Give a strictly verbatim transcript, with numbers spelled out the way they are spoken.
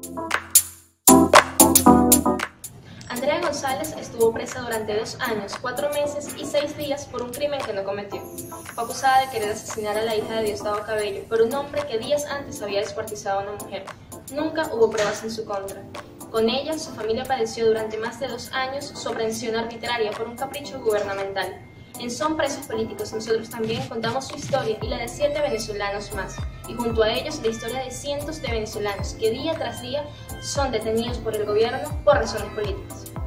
Andrea González estuvo presa durante dos años, cuatro meses y seis días por un crimen que no cometió. Fue acusada de querer asesinar a la hija de Diosdado Cabello por un hombre que días antes había descuartizado a una mujer. Nunca hubo pruebas en su contra. Con ella, su familia padeció durante más de dos años su aprehensión arbitraria por un capricho gubernamental. En Son Presos Políticos nosotros también contamos su historia y la de siete venezolanos más, y junto a ellos la historia de cientos de venezolanos que día tras día son detenidos por el gobierno por razones políticas.